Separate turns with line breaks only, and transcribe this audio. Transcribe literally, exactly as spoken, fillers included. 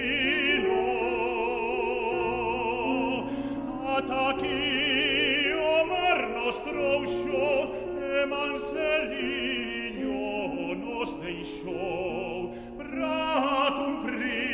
Attacchi o mar nostro usciò, e Manserigno nos deixou, pra cumprir